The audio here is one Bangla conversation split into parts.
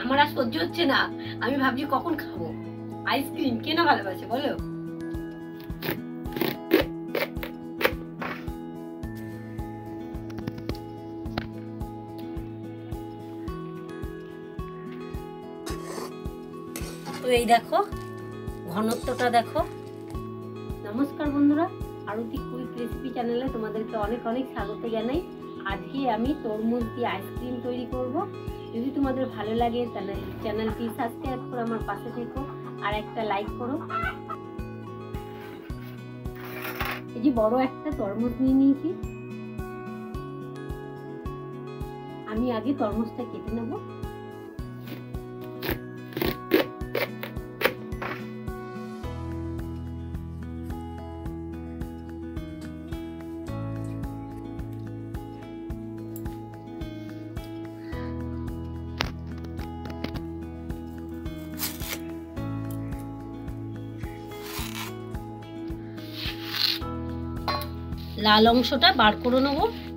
আমার আর সহ্য হচ্ছে না, আমি ভাবছি কখন খাবো আইসক্রিম। কে না ভালোবাসে বলো? তো এই দেখো ঘনত্বটা দেখো। নমস্কার বন্ধুরা, আরতি কুইক রেসিপি চ্যানেলে তোমাদেরকে অনেক অনেক স্বাগত জানাই। আজকে আমি তরমুজ দিয়ে আইসক্রিম তৈরি করব। যদি তোমাদের ভালো লাগে তাহলে চ্যানেলটি সাবস্ক্রাইব করে আমার পাশে থেকো আর একটা লাইক করো। এই যে বড় একটা তরমুজ নিয়ে নিয়েছি, আমি আগে তরমুজটা কেটে নেব। লাল অংশটা বার করে নেব।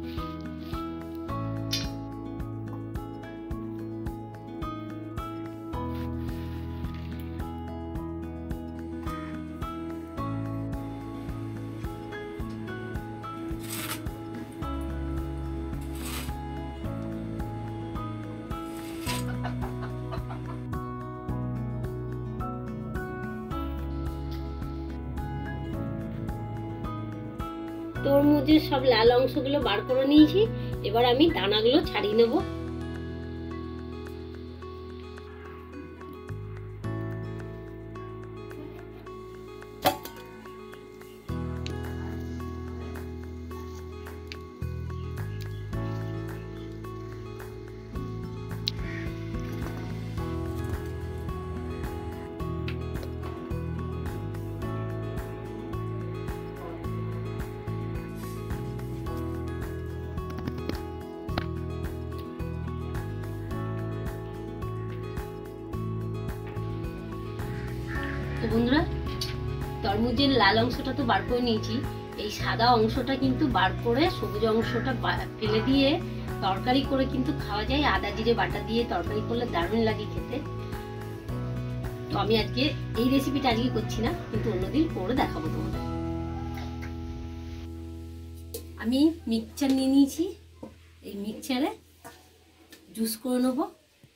তরমুজের সব লাল অংশগুলো বার করে নিয়েছি, এবার আমি দানাগুলো ছাড়িয়ে নেব। বন্ধুরা, তরমুজের লাল অংশটা তো বার করে নিয়েছি, এই সাদা অংশটা কিন্তু বার করে সবুজ অংশটা ফেলে দিয়ে তরকারি করে কিন্তু খাওয়া যায়। আদা জিরে বাটা দিয়ে তরকারি করলে দারুণ লাগে খেতে। তো আমি আজকে এই রেসিপিটা আজকে করছি না, কিন্তু অন্যদিন করে দেখাবো তোমাদের। আমি মিক্সচার নিয়ে নিয়েছি, এই মিক্সচারে জুস করে নেবো।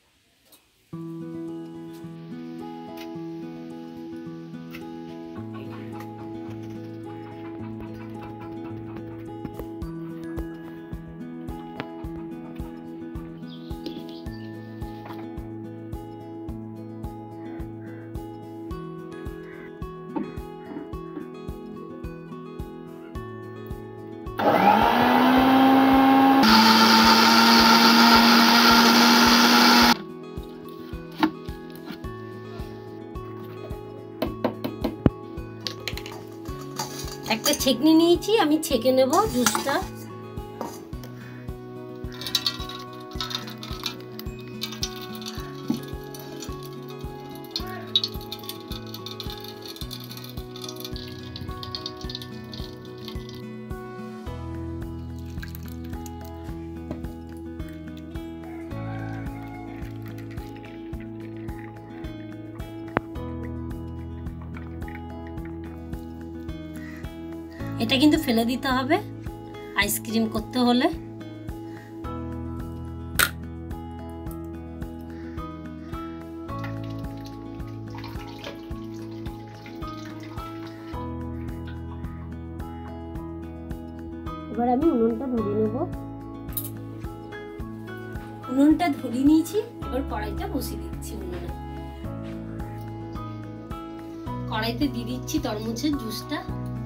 একটা ছেঁকনি নিয়েছি, আমি ছেঁকে নেব জুসটা। এটা কিন্তু ফেলে দিতে হবে আইসক্রিম করতে হলে। এবার আমি উনুনটা ধরিয়ে নেব। উনুনটা ধরিয়ে নিয়েছি, এবার কড়াইটা বসিয়ে দিচ্ছি উনুনে। কড়াইতে দিয়ে দিচ্ছি তরমুজের জুসটা।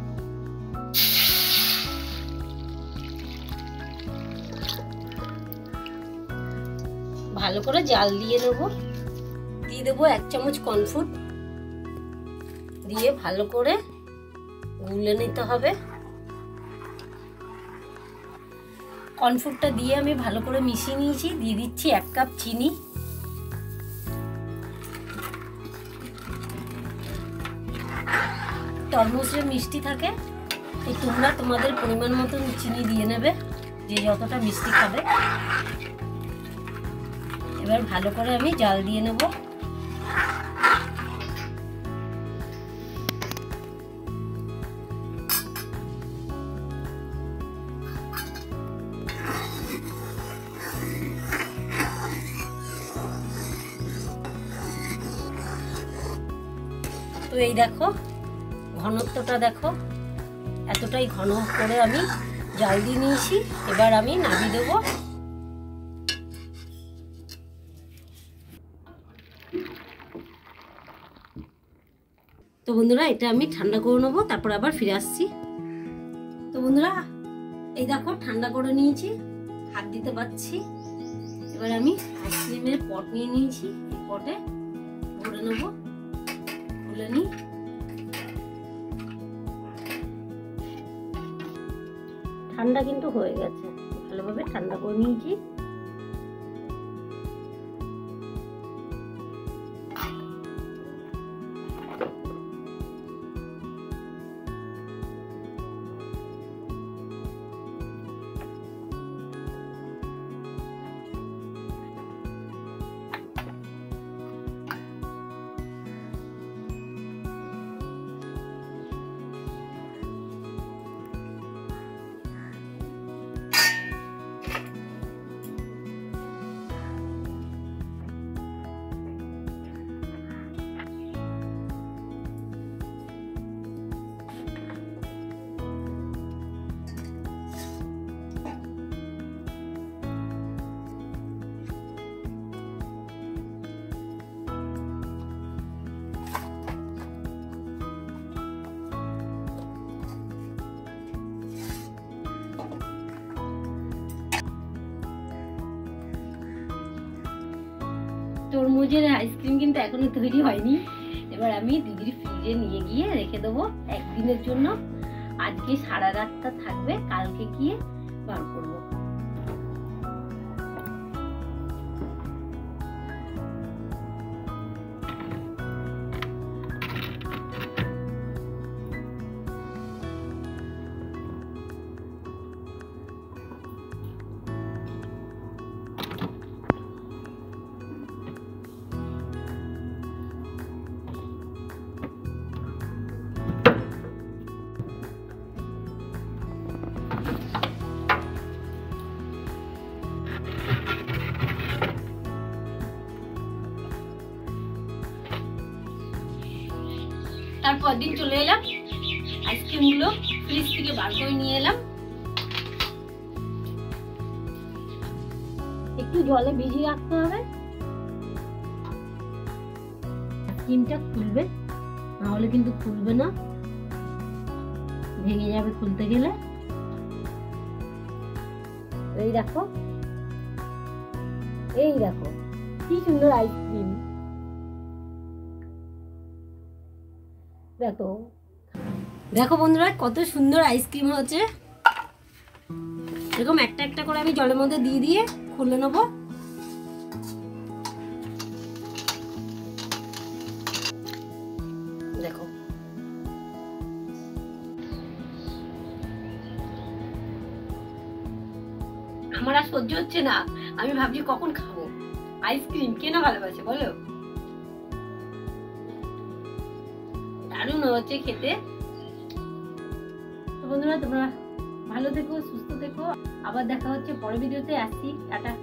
ভালো করে জাল দিয়ে নেব। দিয়ে দেবো 1 চামচ কর্নফ্লোর, দিয়ে ভালো করে গুলে নিতে হবে। কর্নফ্লোরটা দিয়ে আমি ভালো করে মিশিয়ে নিয়েছি। দিয়ে দিচ্ছি 1 কাপ চিনি। তরমুজে মিষ্টি থাকে, তো তোমরা তোমাদের পরিমাণ মতো চিনি দিয়ে নেবে, যে যতটা মিষ্টি খাবে। এবার ভালো করে আমি জাল দিয়ে নেব। তো এই দেখো ঘনত্বটা দেখো, এতটাই ঘন করে আমি জাল দিয়ে নিয়েছি। এবার আমি নামিয়ে দেবো। তো বন্ধুরা এটা আমি ঠান্ডা করে নেবো, তারপর আবার ফিরে আসছি। তো বন্ধুরা এই দেখো ঠান্ডা করে নিয়েছি, হাত দিতে পারছি। এবার আমি আইসক্রিমের পট নিয়ে নিয়েছি, এই পটে ভরে নেবো। খুলে নিই। ঠান্ডা কিন্তু হয়ে গেছে, ভালোভাবে ঠান্ডা করে নিয়েছি। তরমুজের আইসক্রিম কিন্তু এখনো তৈরি হয়নি। এবার আমি দিদির ফ্রিজে নিয়ে গিয়ে রেখে দেবো একদিনের জন্য। আজকে সারা রাতটা থাকবে, কালকে গিয়ে বার করবো। তারপর দিন চলে এলাম, আইসক্রিম গুলো ফ্রিজ থেকে বার করে নিয়ে এলাম। একটু জলে ভিজিয়ে রাখতে হবে, আইসক্রিমটা খুলবে, নাহলে কিন্তু খুলবে না, ভেঙে যাবে খুলতে গেলে। এই দেখো, এই দেখো কি সুন্দর আইসক্রিম। দেখো দেখো বন্ধুরা কত সুন্দর আইসক্রিম হচ্ছে। এরকম একটা একটা করে আমি জলের মধ্যে দিয়ে দিয়ে খুলে নেব। দেখো আমার আর সহ্য হচ্ছে না, আমি ভাবছি কখন খাবো আইসক্রিম। কে না ভালোবাসে বলো? দারুণ হচ্ছে খেতে। তো বন্ধুরা তোমরা ভালো থেকো, সুস্থ থেকো। আবার দেখা হচ্ছে পরের ভিডিওতে। আসছি, টাটা।